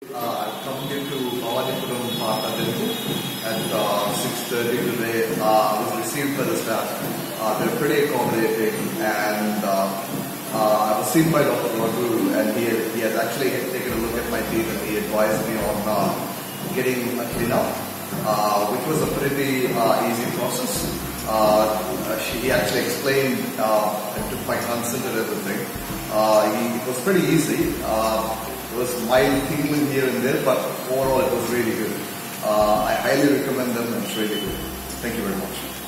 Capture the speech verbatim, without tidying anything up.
Uh, I've come here to Partha Dental at uh, six thirty today. Uh, I was received by the staff. Uh, they're pretty accommodating, and uh, uh, I was seen by Doctor Raghu, and he, he has actually taken a look at my teeth, and he advised me on uh, getting a clean-up, uh, which was a pretty uh, easy process. Uh, she, he actually explained uh, and took my consent and everything. Uh, he, it was pretty easy. Uh, It was mild tingling here and there, but overall it was really good. Uh, I highly recommend them, and it's really good. Thank you very much.